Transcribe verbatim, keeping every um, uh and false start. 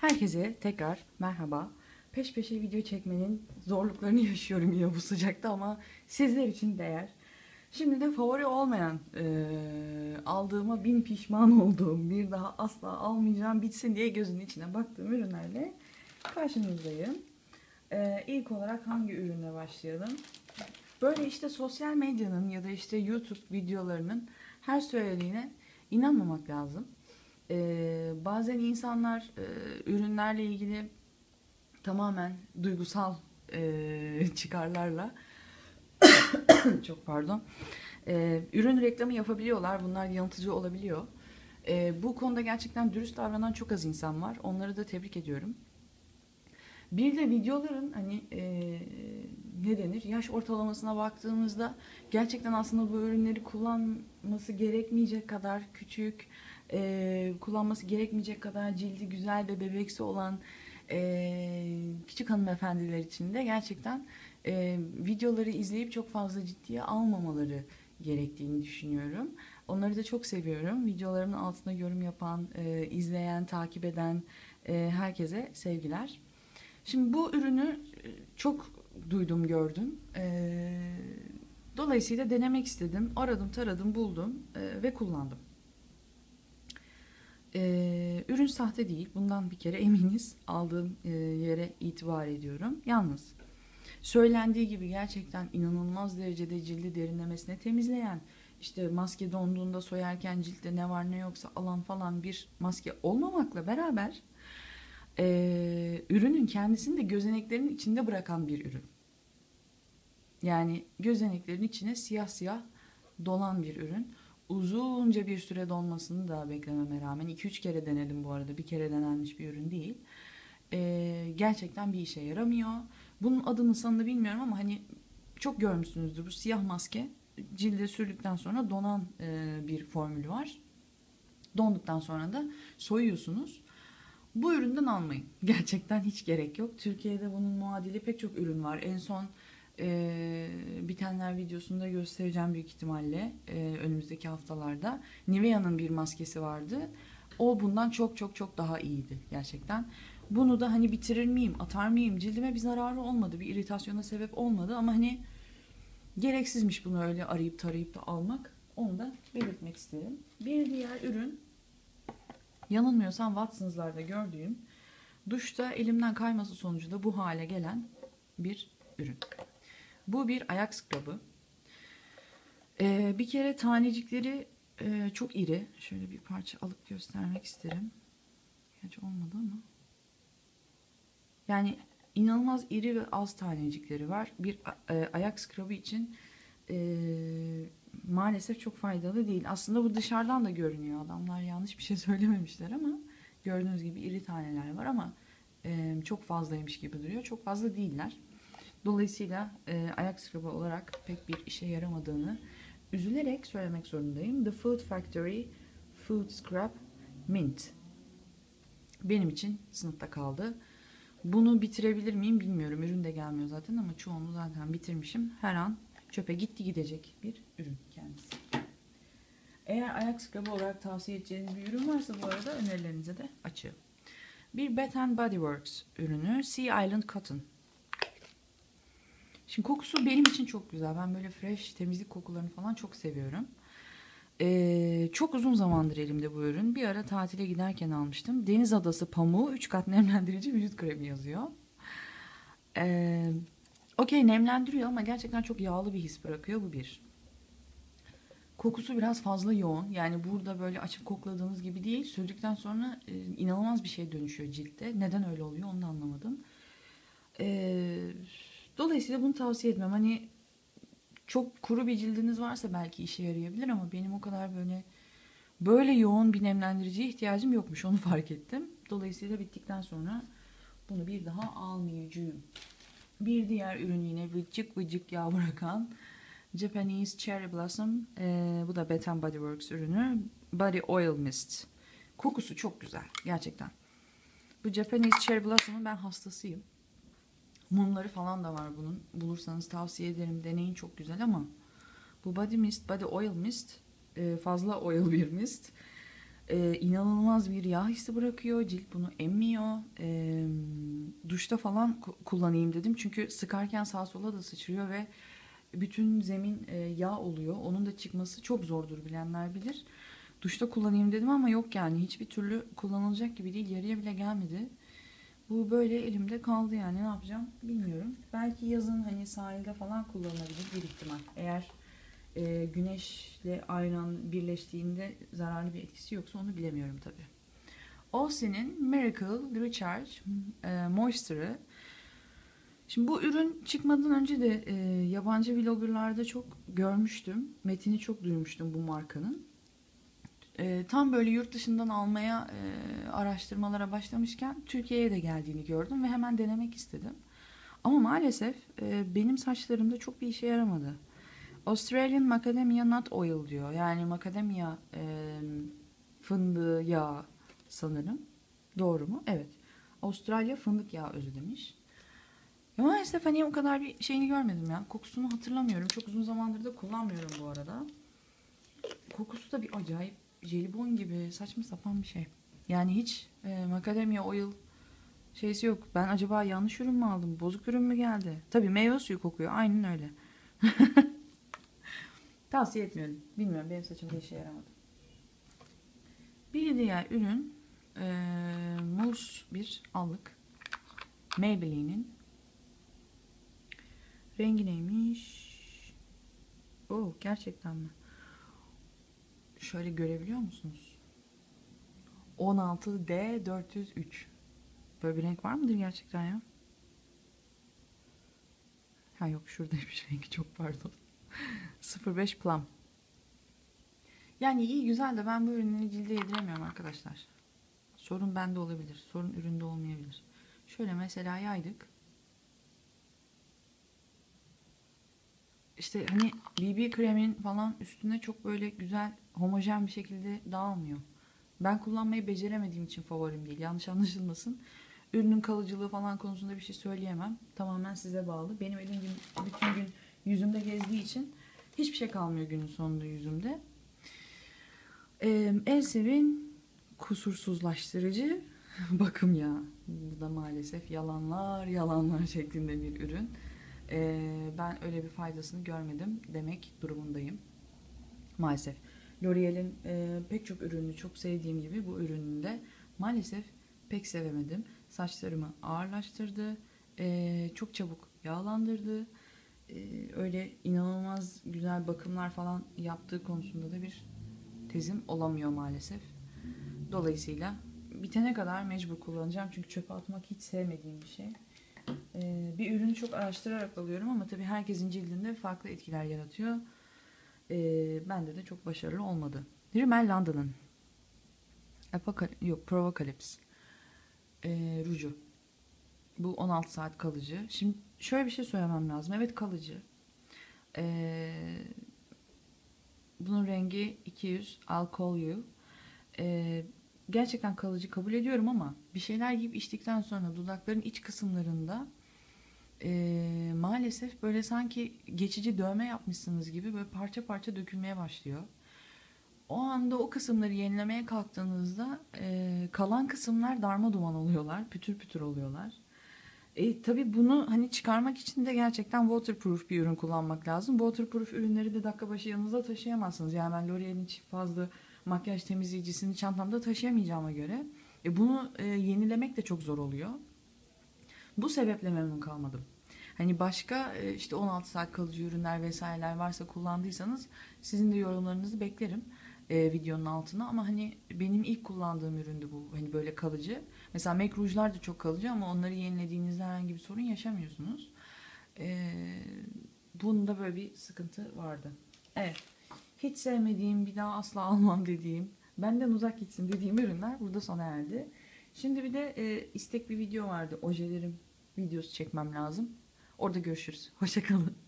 Herkese tekrar merhaba. Peş peşe video çekmenin zorluklarını yaşıyorum yine bu sıcakta ama sizler için değer. Şimdi de favori olmayan, eee, aldığıma bin pişman olduğum, bir daha asla almayacağım bitsin diye gözünün içine baktığım ürünlerle karşınızdayım. Eee ilk olarak hangi ürünle başlayalım? Böyle işte sosyal medyanın ya da işte YouTube videolarının her söylediğine inanmamak lazım. Ee, bazen insanlar e, ürünlerle ilgili tamamen duygusal e, çıkarlarla çok pardon e, ürün reklamı yapabiliyorlar. Bunlar yanıltıcı olabiliyor. E, bu konuda gerçekten dürüst davranan çok az insan var. Onları da tebrik ediyorum. Bir de videoların hani e, ne denir yaş ortalamasına baktığımızda gerçekten aslında bu ürünleri kullanması gerekmeyecek kadar küçük, e, kullanması gerekmeyecek kadar cildi güzel ve bebeksi olan e, küçük hanımefendiler için de gerçekten e, videoları izleyip çok fazla ciddiye almamaları gerektiğini düşünüyorum. Onları da çok seviyorum. Videolarımın altına yorum yapan, e, izleyen, takip eden e, herkese sevgiler. Şimdi bu ürünü e, çok duydum, gördüm. Ee, dolayısıyla denemek istedim. Aradım, taradım, buldum e, ve kullandım. Ee, ürün sahte değil. Bundan bir kere eminiz. Aldığım e, yere itibar ediyorum. Yalnız söylendiği gibi gerçekten inanılmaz derecede cildi derinlemesine temizleyen, işte maske donduğunda soyarken ciltte ne var ne yoksa alan falan bir maske olmamakla beraber e, ürünün kendisini de gözeneklerin içinde bırakan bir ürün. Yani gözeneklerin içine siyah siyah dolan bir ürün. Uzunca bir süre donmasını da beklememe rağmen iki üç kere denedim bu arada. Bir kere denenmiş bir ürün değil. Ee, gerçekten bir işe yaramıyor. Bunun adını sanını bilmiyorum ama hani çok görmüşsünüzdür. Bu siyah maske cilde sürdükten sonra donan e, bir formülü var. Donduktan sonra da soyuyorsunuz. Bu üründen almayın. Gerçekten hiç gerek yok. Türkiye'de bunun muadili pek çok ürün var. En son e, bitenler videosunda göstereceğim büyük ihtimalle e, önümüzdeki haftalarda. Nivea'nın bir maskesi vardı. O bundan çok çok çok daha iyiydi gerçekten. Bunu da hani bitirir miyim, atar mıyım? Cildime bir zararı olmadı, bir iritasyona sebep olmadı ama hani gereksizmiş bunu öyle arayıp tarayıp da almak. Onu da belirtmek isterim. Bir diğer ürün, yanılmıyorsam Watsons'larda gördüğüm, duşta elimden kayması sonucu da bu hale gelen bir ürün. Bu bir ayak scrub'ı. Ee, bir kere tanecikleri e, çok iri. Şöyle bir parça alıp göstermek isterim. Gerçi olmadı ama. Yani inanılmaz iri ve az tanecikleri var. Bir e, ayak scrub'ı için e, maalesef çok faydalı değil. Aslında bu dışarıdan da görünüyor. Adamlar yanlış bir şey söylememişler ama gördüğünüz gibi iri taneler var ama e, çok fazlaymış gibi duruyor. Çok fazla değiller. Dolayısıyla e, ayak scrub'ı olarak pek bir işe yaramadığını üzülerek söylemek zorundayım. The Food Factory Food Scrub Mint. Benim için sınıfta kaldı. Bunu bitirebilir miyim bilmiyorum. Ürün de gelmiyor zaten ama çoğunu zaten bitirmişim. Her an çöpe gitti gidecek bir ürün kendisi. Eğer ayak scrub'ı olarak tavsiye edeceğiniz bir ürün varsa bu arada önerilerinize de açığım. Bir Bath and Body Works ürünü Sea Island Cotton. Şimdi kokusu benim için çok güzel. Ben böyle fresh temizlik kokularını falan çok seviyorum. Ee, çok uzun zamandır elimde bu ürün. Bir ara tatile giderken almıştım. Deniz Adası pamuğu üç kat nemlendirici vücut kremi yazıyor. Ee, Okey, nemlendiriyor ama gerçekten çok yağlı bir his bırakıyor, bu bir. Kokusu biraz fazla yoğun. Yani burada böyle açıp kokladığınız gibi değil. Sürdükten sonra e, inanılmaz bir şey dönüşüyor ciltte. Neden öyle oluyor onu da anlamadım. Ee, dolayısıyla bunu tavsiye etmem. Hani çok kuru bir cildiniz varsa belki işe yarayabilir ama benim o kadar böyle böyle yoğun bir nemlendiriciye ihtiyacım yokmuş, onu fark ettim. Dolayısıyla bittikten sonra bunu bir daha almayacağım. Bir diğer ürün yine vıcık vıcık yağ bırakan Japanese Cherry Blossom. Ee, bu da Bath and Body Works ürünü. Body Oil Mist. Kokusu çok güzel gerçekten. Bu Japanese Cherry Blossom'un ben hastasıyım. Mumları falan da var bunun. Bulursanız tavsiye ederim. Deneyin, çok güzel ama bu Body Mist, Body Oil Mist fazla oil bir mist. Ee, inanılmaz bir yağ hissi bırakıyor. Cilt bunu emmiyor. Ee, duşta falan ku- kullanayım dedim. Çünkü sıkarken sağa sola da sıçrıyor ve bütün zemin e, yağ oluyor. Onun da çıkması çok zordur, bilenler bilir. Duşta kullanayım dedim ama yok yani. Hiçbir türlü kullanılacak gibi değil. Yarıya bile gelmedi. Bu böyle elimde kaldı yani. Ne yapacağım bilmiyorum. Belki yazın hani sahilde falan kullanılabilir bir ihtimal. Eğer e, güneşle ayran birleştiğinde zararlı bir etkisi yoksa onu bilemiyorum tabii. Osea'nın Miracle Recharge e, Moisture'ı. Şimdi bu ürün çıkmadan önce de e, yabancı vloggerlarda çok görmüştüm. Metini çok duymuştum bu markanın. E, tam böyle yurt dışından almaya e, araştırmalara başlamışken Türkiye'ye de geldiğini gördüm ve hemen denemek istedim. Ama maalesef e, benim saçlarımda çok bir işe yaramadı. Australian Macadamia Nut Oil diyor. Yani macadamia e, fındığı yağı sanırım. Doğru mu? Evet. Avustralya fındık yağı özü demiş. Ya maalesef hani o kadar bir şeyini görmedim ya. Kokusunu hatırlamıyorum. Çok uzun zamandır da kullanmıyorum bu arada. Kokusu da bir acayip jelibon gibi saçma sapan bir şey. Yani hiç e, macadamia oil şeysi yok. Ben acaba yanlış ürün mü aldım? Bozuk ürün mü geldi? Tabii meyve suyu kokuyor. Aynen öyle. Tavsiye etmiyorum. Bilmiyorum, benim saçımda işe yaramadı. Bir diğer ürün e, mousse bir allık. Maybelline'in. Rengi neymiş? Oo, gerçekten mi? Şöyle görebiliyor musunuz? on altı D dört yüz üç. Böyle bir renk var mıdır gerçekten ya? Ha yok, şuradaymış rengi, çok pardon. sıfır beş Plum. Yani iyi güzel de ben bu ürünleri cilde yediremiyorum arkadaşlar. Sorun bende olabilir. Sorun üründe olmayabilir. Şöyle mesela yaydık. İşte hani B B kremin falan üstüne çok böyle güzel homojen bir şekilde dağılmıyor. Ben kullanmayı beceremediğim için favorim değil. Yanlış anlaşılmasın. Ürünün kalıcılığı falan konusunda bir şey söyleyemem. Tamamen size bağlı. Benim elim bütün gün yüzümde gezdiği için hiçbir şey kalmıyor günün sonunda yüzümde. Ee, Elsevin kusursuzlaştırıcı bakım yağı. Bu da maalesef yalanlar yalanlar şeklinde bir ürün. Ee, ben öyle bir faydasını görmedim demek durumundayım. Maalesef. L'Oreal'in e, pek çok ürünü çok sevdiğim gibi bu ürünü de maalesef pek sevemedim. Saçlarımı ağırlaştırdı. E, çok çabuk yağlandırdı. E, öyle inanılmaz güzel bakımlar falan yaptığı konusunda da bir tezim olamıyor maalesef. Dolayısıyla bitene kadar mecbur kullanacağım. Çünkü çöpe atmak hiç sevmediğim bir şey. E, bir ürünü çok araştırarak alıyorum ama tabii herkesin cildinde farklı etkiler yaratıyor. E, bende de çok başarılı olmadı. Rimmel London'ın Apokal yok Provocalypse e, ruju. Bu on altı saat kalıcı. Şimdi şöyle bir şey söylemem lazım. Evet, kalıcı. E, bunun rengi iki yüz Alcohol You. E, gerçekten kalıcı kabul ediyorum ama bir şeyler yiyip içtikten sonra dudakların iç kısımlarında e, maalesef böyle sanki geçici dövme yapmışsınız gibi böyle parça parça dökülmeye başlıyor. O anda o kısımları yenilemeye kalktığınızda e, kalan kısımlar darma duman oluyorlar. Pütür pütür oluyorlar. E, tabii bunu hani çıkarmak için de gerçekten waterproof bir ürün kullanmak lazım. Waterproof ürünleri de dakika başı yanınızda taşıyamazsınız. Yani ben L'Oreal'in çift fazlı makyaj temizleyicisini çantamda taşıyamayacağıma göre e, bunu e, yenilemek de çok zor oluyor. Bu sebeple memnun kalmadım. Hani başka e, işte on altı saat kalıcı ürünler vesaireler varsa kullandıysanız sizin de yorumlarınızı beklerim e, videonun altına. Ama hani benim ilk kullandığım üründü bu, hani böyle kalıcı. Mesela MAC rujlar da çok kalıcı ama onları yenilediğinizde herhangi bir sorun yaşamıyorsunuz. E, bunda böyle bir sıkıntı vardı. Evet. Hiç sevmediğim, bir daha asla almam dediğim, benden uzak gitsin dediğim ürünler burada sona erdi. Şimdi bir de e, istek bir video vardı. Ojelerim videosu çekmem lazım. Orada görüşürüz. Hoşça kalın.